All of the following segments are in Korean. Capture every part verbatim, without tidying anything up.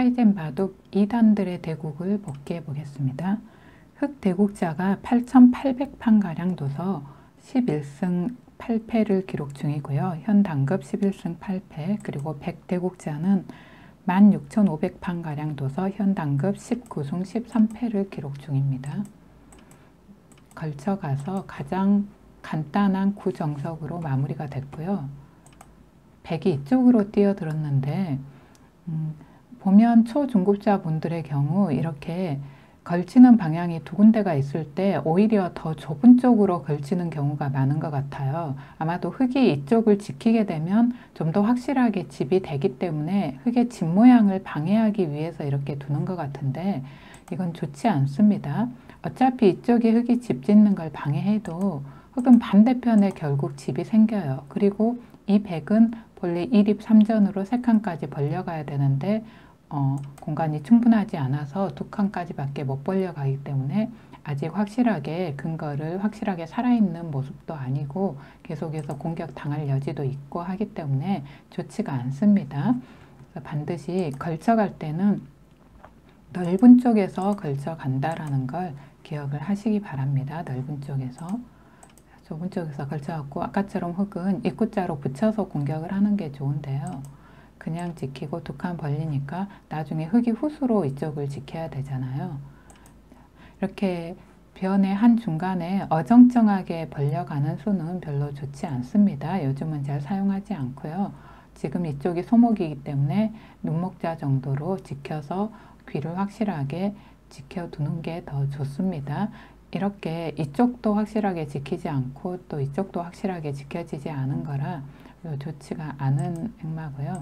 하이젠 바둑 이 단들의 대국을 복귀해 보겠습니다. 흑 대국자가 팔천팔백 판가량 둬서 십일 승 팔 패를 기록 중이고요. 현 단급 십일 승 팔 패, 그리고 백 대국자는 만 육천오백 판가량 둬서 현 단급 십구 승 십삼 패를 기록 중입니다. 걸쳐가서 가장 간단한 구정석으로 마무리가 됐고요. 백이 이쪽으로 뛰어들었는데 음, 보면 초중급자 분들의 경우 이렇게 걸치는 방향이 두 군데가 있을 때 오히려 더 좁은 쪽으로 걸치는 경우가 많은 것 같아요. 아마도 흑이 이쪽을 지키게 되면 좀 더 확실하게 집이 되기 때문에 흑의 집 모양을 방해하기 위해서 이렇게 두는 것 같은데 이건 좋지 않습니다. 어차피 이쪽에 흑이 집 짓는 걸 방해해도 흑은 반대편에 결국 집이 생겨요. 그리고 이 백은 본래 일 입 삼 전으로 세 칸까지 벌려가야 되는데 어, 공간이 충분하지 않아서 두 칸까지 밖에 못 벌려가기 때문에 아직 확실하게 근거를 확실하게 살아있는 모습도 아니고 계속해서 공격 당할 여지도 있고 하기 때문에 좋지가 않습니다. 그래서 반드시 걸쳐갈 때는 넓은 쪽에서 걸쳐 간다라는 걸 기억을 하시기 바랍니다. 넓은 쪽에서. 좁은 쪽에서 걸쳐갖고 아까처럼 흑은 입구자로 붙여서 공격을 하는 게 좋은데요. 그냥 지키고 두 칸 벌리니까 나중에 흑이 후수로 이쪽을 지켜야 되잖아요. 이렇게 변의 한 중간에 어정쩡하게 벌려가는 수는 별로 좋지 않습니다. 요즘은 잘 사용하지 않고요. 지금 이쪽이 소목이기 때문에 눈목자 정도로 지켜서 귀를 확실하게 지켜두는 게 더 좋습니다. 이렇게 이쪽도 확실하게 지키지 않고 또 이쪽도 확실하게 지켜지지 않은 거라 좋지가 않은 행마고요.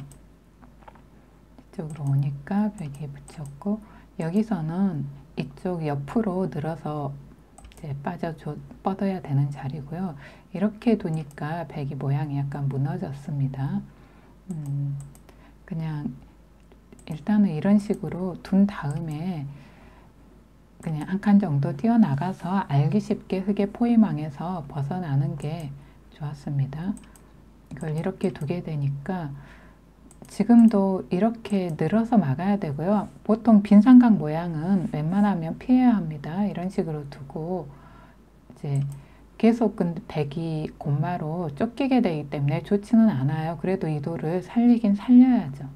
이쪽으로 오니까 벽에 붙였고 여기서는 이쪽 옆으로 늘어서 이제 빠져 뻗어야 되는 자리고요. 이렇게 두니까 백이 모양이 약간 무너졌습니다. 음, 그냥 일단은 이런 식으로 둔 다음에 그냥 한 칸 정도 뛰어나가서 알기 쉽게 흑의 포위망에서 벗어나는 게 좋았습니다. 이걸 이렇게 두게 되니까 지금도 이렇게 늘어서 막아야 되고요. 보통 빈 삼각 모양은 웬만하면 피해야 합니다. 이런 식으로 두고 이제 계속 근데 백이 곤마로 쫓기게 되기 때문에 좋지는 않아요. 그래도 이 돌을 살리긴 살려야죠.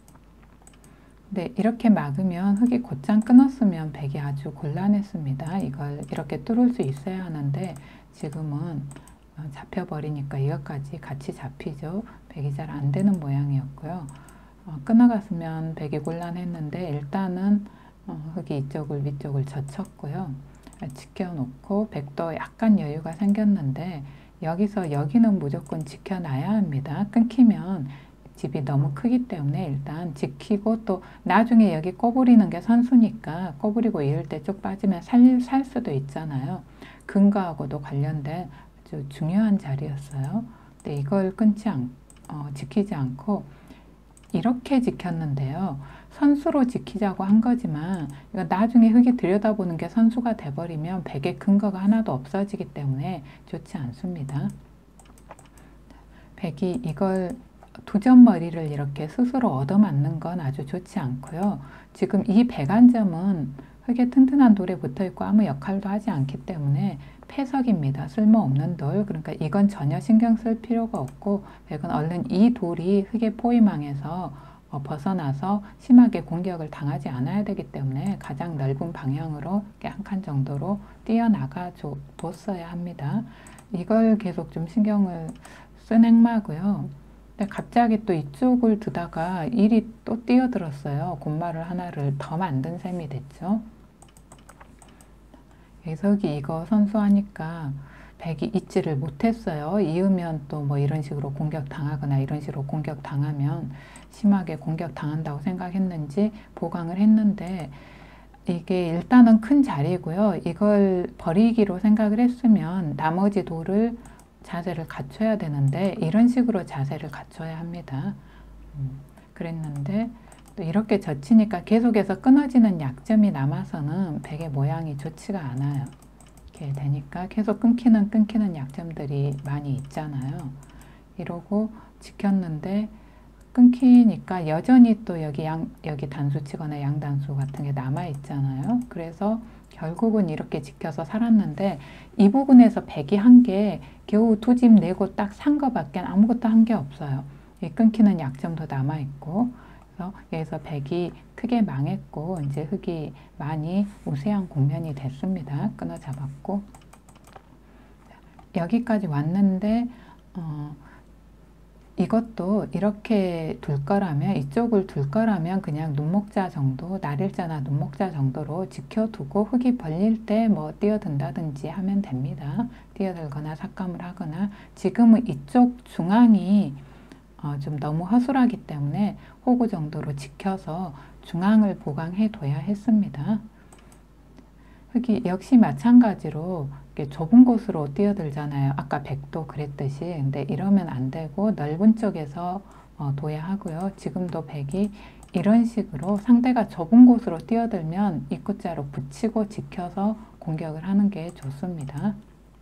근데 이렇게 막으면 흑이 곧장 끊었으면 백이 아주 곤란했습니다. 이걸 이렇게 뚫을 수 있어야 하는데 지금은 잡혀버리니까 이것까지 같이 잡히죠. 백이 잘 안 되는 모양이었고요. 어, 끊어갔으면 백이 곤란했는데 일단은 어, 흑이 이쪽을 위쪽을 젖혔고요. 지켜놓고 백도 약간 여유가 생겼는데 여기서 여기는 무조건 지켜놔야 합니다. 끊기면 집이 너무 크기 때문에 일단 지키고 또 나중에 여기 꼬부리는 게 선수니까 꼬부리고 이럴 때 쭉 빠지면 살, 살 수도 있잖아요. 근거하고도 관련된 아주 중요한 자리였어요. 근데 이걸 끊지 않, 어, 지키지 않고 이렇게 지켰는데요. 선수로 지키자고 한 거지만 이거 나중에 흑이 들여다보는 게 선수가 돼버리면 백의 근거가 하나도 없어지기 때문에 좋지 않습니다. 백이 이걸 두 점 머리를 이렇게 스스로 얻어맞는 건 아주 좋지 않고요. 지금 이 백 한 점은 흑의 튼튼한 돌에 붙어있고 아무 역할도 하지 않기 때문에 폐석입니다. 쓸모없는 돌. 그러니까 이건 전혀 신경 쓸 필요가 없고 백은 얼른 이 돌이 흑의 포위망에서 어, 벗어나서 심하게 공격을 당하지 않아야 되기 때문에 가장 넓은 방향으로 한 칸 정도로 뛰어나가 뒀어야 합니다. 이걸 계속 좀 신경을 쓴 행마고요. 갑자기 또 이쪽을 두다가 일이 또 뛰어들었어요. 곤마를 하나를 더 만든 셈이 됐죠. 여기서 이거 선수하니까 백이 잊지를 못했어요. 이으면 또 뭐 이런 식으로 공격 당하거나 이런 식으로 공격 당하면 심하게 공격 당한다고 생각했는지 보강을 했는데 이게 일단은 큰 자리고요. 이걸 버리기로 생각을 했으면 나머지 돌을 자세를 갖춰야 되는데 이런 식으로 자세를 갖춰야 합니다. 음, 그랬는데 또 이렇게 젖히니까 계속해서 끊어지는 약점이 남아서는 백의 모양이 좋지가 않아요. 이렇게 되니까 계속 끊기는 끊기는 약점들이 많이 있잖아요. 이러고 지켰는데 끊기니까 여전히 또 여기 양, 여기 단수 치거나 양단수 같은 게 남아 있잖아요. 그래서 결국은 이렇게 지켜서 살았는데 이 부분에서 백이 한 게 겨우 두 집 내고 딱 산 거밖에 아무것도 한 게 없어요. 이 끊기는 약점도 남아 있고, 그래서 여기서 백이 크게 망했고 이제 흑이 많이 우세한 국면이 됐습니다. 끊어 잡았고 여기까지 왔는데 어, 이것도 이렇게 둘 거라면, 이쪽을 둘 거라면 그냥 눈목자 정도, 날일자나 눈목자 정도로 지켜두고 흙이 벌릴 때 뭐 뛰어든다든지 하면 됩니다. 뛰어들거나 삭감을 하거나. 지금은 이쪽 중앙이 어, 좀 너무 허술하기 때문에 호구 정도로 지켜서 중앙을 보강해 둬야 했습니다. 흙이 역시 마찬가지로 좁은 곳으로 뛰어들잖아요. 아까 백도 그랬듯이. 근데 이러면 안 되고 넓은 쪽에서 어, 둬야 하고요. 지금도 백이 이런 식으로 상대가 좁은 곳으로 뛰어들면 입구자로 붙이고 지켜서 공격을 하는 게 좋습니다.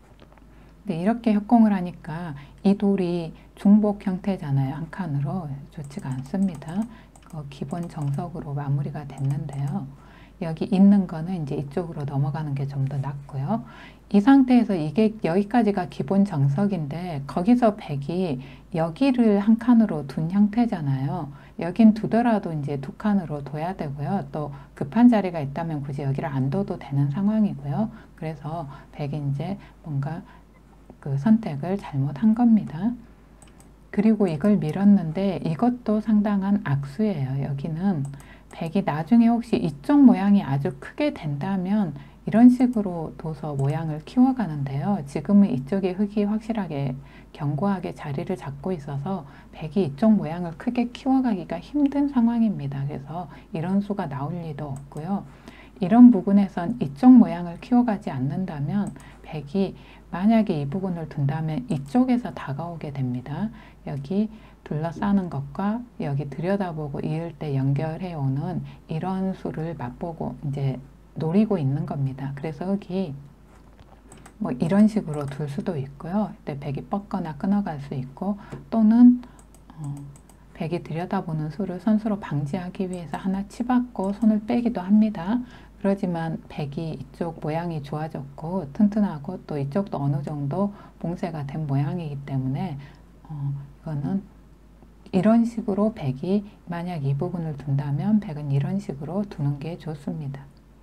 근데 이렇게 협공을 하니까 이 돌이 중복 형태잖아요. 한 칸으로. 좋지가 않습니다. 어, 기본 정석으로 마무리가 됐는데요. 여기 있는 거는 이제 이쪽으로 넘어가는 게 좀 더 낫고요. 이 상태에서 이게 여기까지가 기본 정석인데 거기서 백이 여기를 한 칸으로 둔 형태잖아요. 여긴 두더라도 이제 두 칸으로 둬야 되고요. 또 급한 자리가 있다면 굳이 여기를 안 둬도 되는 상황이고요. 그래서 백이 이제 뭔가 그 선택을 잘못한 겁니다. 그리고 이걸 밀었는데 이것도 상당한 악수예요. 여기는 백이 나중에 혹시 이쪽 모양이 아주 크게 된다면 이런 식으로 둬서 모양을 키워가는데요. 지금은 이쪽에 흙이 확실하게 견고하게 자리를 잡고 있어서 백이 이쪽 모양을 크게 키워가기가 힘든 상황입니다. 그래서 이런 수가 나올 리도 없고요. 이런 부분에선 이쪽 모양을 키워가지 않는다면 백이 만약에 이 부분을 둔다면 이쪽에서 다가오게 됩니다. 여기 둘러싸는 것과 여기 들여다보고 이을 때 연결해 오는 이런 수를 맛보고 이제 노리고 있는 겁니다. 그래서 흙이 뭐 이런 식으로 둘 수도 있고요. 그때 백이 뻗거나 끊어갈 수 있고, 또는 어, 백이 들여다보는 수를 선수로 방지하기 위해서 하나 치받고 손을 빼기도 합니다. 그러지만 백이 이쪽 모양이 좋아졌고 튼튼하고 또 이쪽도 어느 정도 봉쇄가 된 모양이기 때문에 어, 이거는 이런 식으로 백이 만약 이 부분을 둔다면 백은 이런 식으로 두는 게 좋습니다.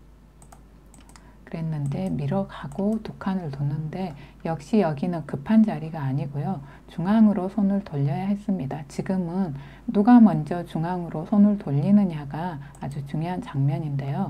그랬는데 밀어가고 두 칸을 뒀는데 역시 여기는 급한 자리가 아니고요. 중앙으로 손을 돌려야 했습니다. 지금은 누가 먼저 중앙으로 손을 돌리느냐가 아주 중요한 장면인데요.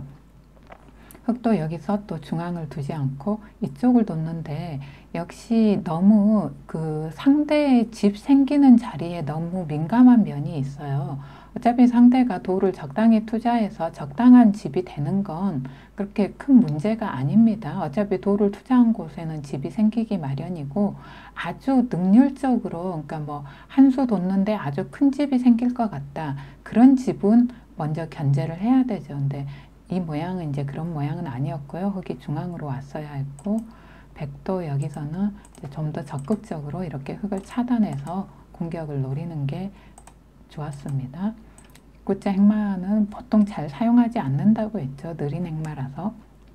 흙도 여기서 또 중앙을 두지 않고 이쪽을 뒀는데 역시 너무 그 상대의 집 생기는 자리에 너무 민감한 면이 있어요. 어차피 상대가 돌을 적당히 투자해서 적당한 집이 되는 건 그렇게 큰 문제가 아닙니다. 어차피 돌을 투자한 곳에는 집이 생기기 마련이고 아주 능률적으로, 그러니까 뭐 한 수 뒀는데 아주 큰 집이 생길 것 같다. 그런 집은 먼저 견제를 해야 되죠. 근데 이 모양은 이제 그런 모양은 아니었고요. 흙이 중앙으로 왔어야 했고, 백도 여기서는 좀 더 적극적으로 이렇게 흙을 차단해서 공격을 노리는 게 좋았습니다. 입구자 행마는 보통 잘 사용하지 않는다고 했죠. 느린 행마라서.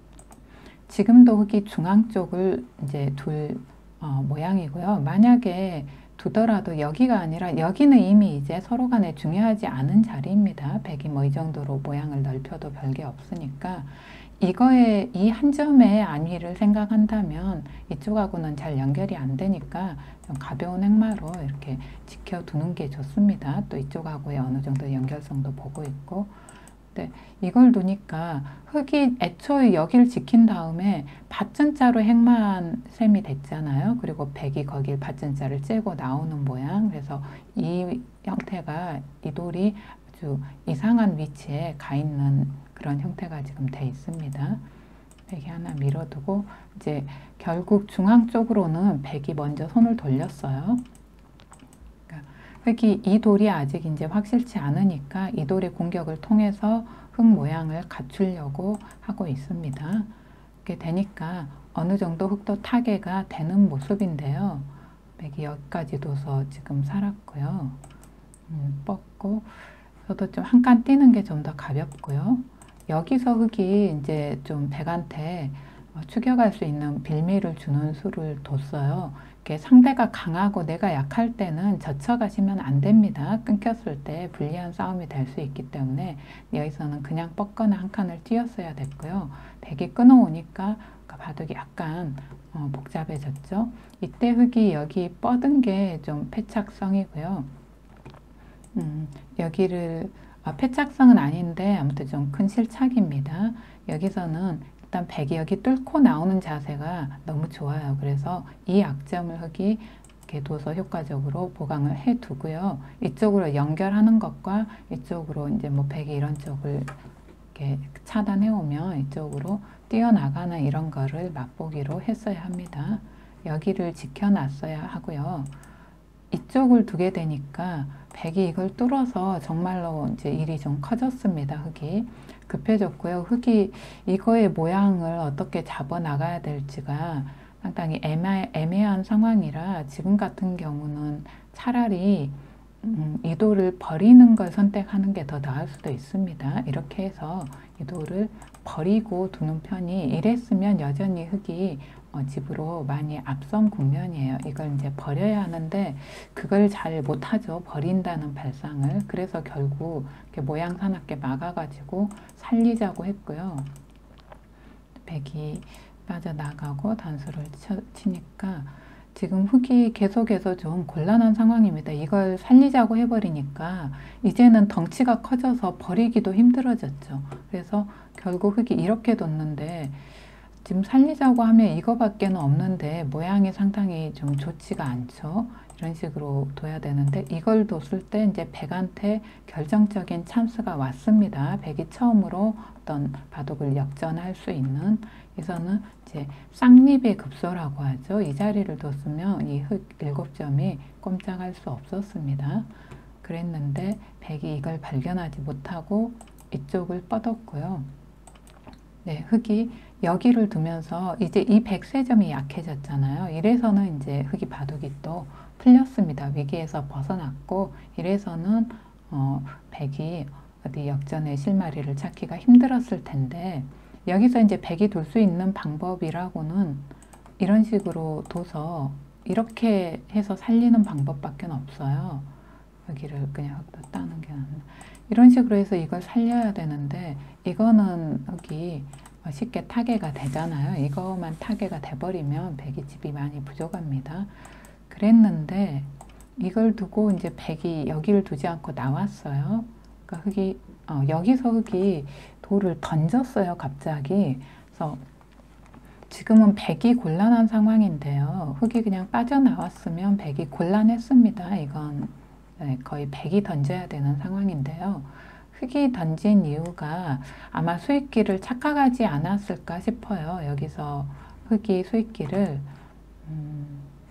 지금도 흙이 중앙 쪽을 이제 둘 어, 모양이고요. 만약에 두더라도 여기가 아니라 여기는 이미 이제 서로 간에 중요하지 않은 자리입니다. 백이 뭐 이 정도로 모양을 넓혀도 별게 없으니까 이거에 이 한 점의 안위를 생각한다면 이쪽하고는 잘 연결이 안 되니까 좀 가벼운 행마로 이렇게 지켜두는 게 좋습니다. 또 이쪽하고의 어느 정도 연결성도 보고 있고, 근데 이걸 두니까 흙이 애초에 여기를 지킨 다음에 밭전자로 행마한 셈이 됐잖아요. 그리고 백이 거길 밭전자를 째고 나오는 모양. 그래서 이 형태가, 이 돌이 아주 이상한 위치에 가 있는 그런 형태가 지금 돼 있습니다. 백이 하나 밀어두고 이제 결국 중앙 쪽으로는 백이 먼저 손을 돌렸어요. 그러니까 흙이 이 돌이 아직 이제 확실치 않으니까 이 돌의 공격을 통해서 흙 모양을 갖추려고 하고 있습니다. 이렇게 되니까 어느 정도 흙도 타개가 되는 모습인데요. 백이 여기까지 둬서 지금 살았고요. 음, 뻗고 저도 좀 한 칸 띄는 게 좀 더 가볍고요. 여기서 흙이 이제 좀 백한테 추격할 수 있는 빌미를 주는 수를 뒀어요. 이렇게 상대가 강하고 내가 약할 때는 젖혀가시면 안 됩니다. 끊겼을 때 불리한 싸움이 될 수 있기 때문에 여기서는 그냥 뻗거나 한 칸을 띄었어야 됐고요. 백이 끊어오니까 바둑이 약간 어, 복잡해졌죠. 이때 흙이 여기 뻗은 게 좀 패착성이고요. 음, 여기를 아, 패착성은 아닌데 아무튼 좀 큰 실착입니다. 여기서는 일단 백이 여기 뚫고 나오는 자세가 너무 좋아요. 그래서 이 약점을 흙이 이렇게 둬서 효과적으로 보강을 해 두고요. 이쪽으로 연결하는 것과 이쪽으로 이제 뭐 백이 이런 쪽을 이렇게 차단해 오면 이쪽으로 뛰어나가는 이런 거를 맛보기로 했어야 합니다. 여기를 지켜놨어야 하고요. 이쪽을 두게 되니까 백이 이걸 뚫어서 정말로 이제 일이 좀 커졌습니다. 흙이 급해졌고요. 흙이 이거의 모양을 어떻게 잡아 나가야 될지가 상당히 애매, 애매한 상황이라 지금 같은 경우는 차라리 음, 이 돌을 버리는 걸 선택하는 게 더 나을 수도 있습니다. 이렇게 해서 이 돌을 버리고 두는 편이, 이랬으면 여전히 흙이 어, 집으로 많이 앞선 국면이에요. 이걸 이제 버려야 하는데 그걸 잘 못하죠. 버린다는 발상을. 그래서 결국 이렇게 모양 사납게 막아가지고 살리자고 했고요. 백이 빠져나가고 단수를 쳐, 치니까 지금 흙이 계속해서 좀 곤란한 상황입니다. 이걸 살리자고 해버리니까 이제는 덩치가 커져서 버리기도 힘들어졌죠. 그래서 결국 흙이 이렇게 뒀는데 지금 살리자고 하면 이거밖에는 없는데 모양이 상당히 좀 좋지가 않죠. 이런 식으로 둬야 되는데 이걸 뒀을 때 이제 백한테 결정적인 찬스가 왔습니다. 백이 처음으로 어떤 바둑을 역전할 수 있는, 그래서는 이제 쌍립의 급소라고 하죠. 이 자리를 뒀으면 이 흙 일곱 점이 꼼짝할 수 없었습니다. 그랬는데 백이 이걸 발견하지 못하고 이쪽을 뻗었고요. 네, 흙이 여기를 두면서 이제 이 백세점이 약해졌잖아요. 이래서는 이제 흙이 바둑이 또 풀렸습니다. 위기에서 벗어났고, 이래서는 어, 백이 어디 역전의 실마리를 찾기가 힘들었을 텐데, 여기서 이제 백이 둘 수 있는 방법이라고는 이런 식으로 둬서 이렇게 해서 살리는 방법밖에 없어요. 여기를 그냥 흙도 따는 게 낫나. 이런 식으로 해서 이걸 살려야 되는데 이거는 흙이 쉽게 타개가 되잖아요. 이거만 타개가 돼버리면 백이 집이 많이 부족합니다. 그랬는데 이걸 두고 이제 백이 여기를 두지 않고 나왔어요. 그러니까 흙이 어, 여기서 흙이 돌을 던졌어요. 갑자기. 그래서 지금은 백이 곤란한 상황인데요. 흙이 그냥 빠져나왔으면 백이 곤란했습니다. 이건 네, 거의 백이 던져야 되는 상황인데요. 흙이 던진 이유가 아마 수익기를 착각하지 않았을까 싶어요. 여기서 흙이 수익기를 음,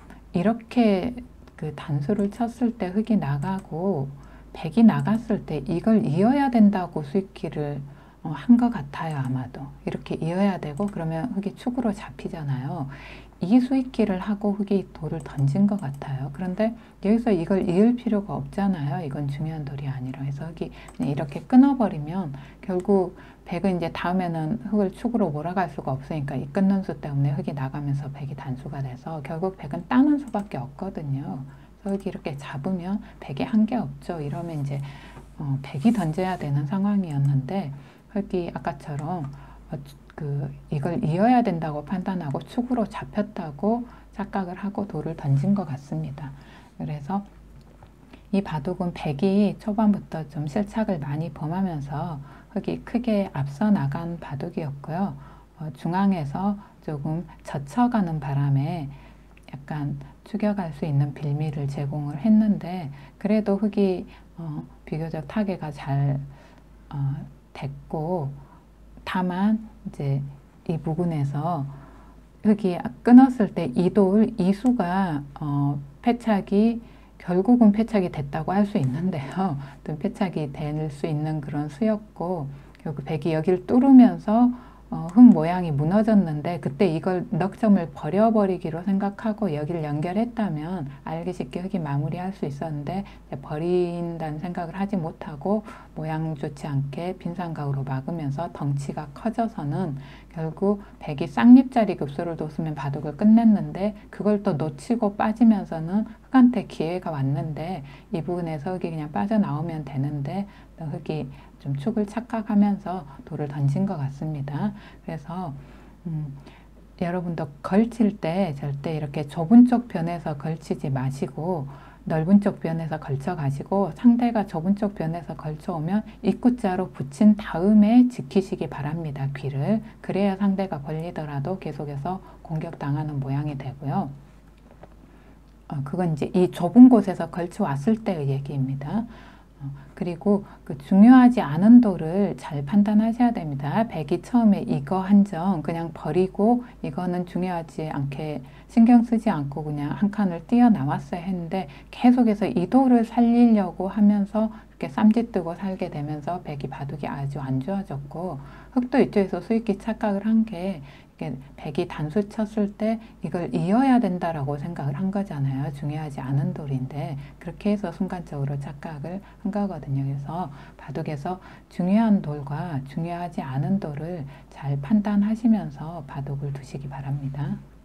이렇게 그 단수를 쳤을 때 흙이 나가고 백이 나갔을 때 이걸 이어야 된다고 수익기를 어, 한 것 같아요. 아마도 이렇게 이어야 되고 그러면 흙이 축으로 잡히잖아요. 이 수익기를 하고 흙이 돌을 던진 것 같아요. 그런데 여기서 이걸 이을 필요가 없잖아요. 이건 중요한 돌이 아니라 해서 흙이 이렇게 끊어버리면 결국 백은 이제 다음에는 흙을 축으로 몰아갈 수가 없으니까 이 끊는 수 때문에 흙이 나가면서 백이 단수가 돼서 결국 백은 따는 수밖에 없거든요. 그래서 흙이 이렇게 잡으면 백이 한 게 없죠. 이러면 이제 어, 백이 던져야 되는 상황이었는데 흙이 아까처럼 어, 그 이걸 이어야 된다고 판단하고 축으로 잡혔다고 착각을 하고 돌을 던진 것 같습니다. 그래서 이 바둑은 백이 초반부터 좀 실착을 많이 범하면서 흙이 크게 앞서 나간 바둑이었고요. 어, 중앙에서 조금 젖혀가는 바람에 약간 추격할 수 있는 빌미를 제공을 했는데 그래도 흙이 어, 비교적 타개가 잘 어, 됐고 다만 이제 이 부분에서 흙이 끊었을 때 이돌, 이수가 어, 패착이 결국은 패착이 됐다고 할 수 있는데요. 또 패착이 될 수 있는 그런 수였고 결국 백이 여기를 뚫으면서 어, 흙 모양이 무너졌는데 그때 이걸 넉점을 버려버리기로 생각하고 여기를 연결했다면 알기 쉽게 흙이 마무리할 수 있었는데 버린다는 생각을 하지 못하고 모양 좋지 않게 빈상각으로 막으면서 덩치가 커져서는 결국 백이 쌍립자리 급소를 뒀으면 바둑을 끝냈는데 그걸 또 놓치고 빠지면서는 흙한테 기회가 왔는데 이 부분에서 흙이 그냥 빠져나오면 되는데 흙이 좀 축을 착각하면서 돌을 던진 것 같습니다. 그래서 음, 여러분도 걸칠 때 절대 이렇게 좁은 쪽 변에서 걸치지 마시고 넓은 쪽 변에서 걸쳐 가시고 상대가 좁은 쪽 변에서 걸쳐 오면 입구자로 붙인 다음에 지키시기 바랍니다. 귀를. 그래야 상대가 걸리더라도 계속해서 공격당하는 모양이 되고요. 어, 그건 이제 이 좁은 곳에서 걸쳐 왔을 때의 얘기입니다. 그리고 그 중요하지 않은 돌을 잘 판단하셔야 됩니다. 백이 처음에 이거 한정 그냥 버리고 이거는 중요하지 않게 신경 쓰지 않고 그냥 한 칸을 뛰어나왔어야 했는데 계속해서 이 돌을 살리려고 하면서 이렇게 쌈짓뜨고 살게 되면서 백이 바둑이 아주 안 좋아졌고 흙도 이쪽에서 수익기 착각을 한 게 백이 단수 쳤을 때 이걸 이어야 된다라고 생각을 한 거잖아요. 중요하지 않은 돌인데 그렇게 해서 순간적으로 착각을 한 거거든요. 그래서 바둑에서 중요한 돌과 중요하지 않은 돌을 잘 판단하시면서 바둑을 두시기 바랍니다.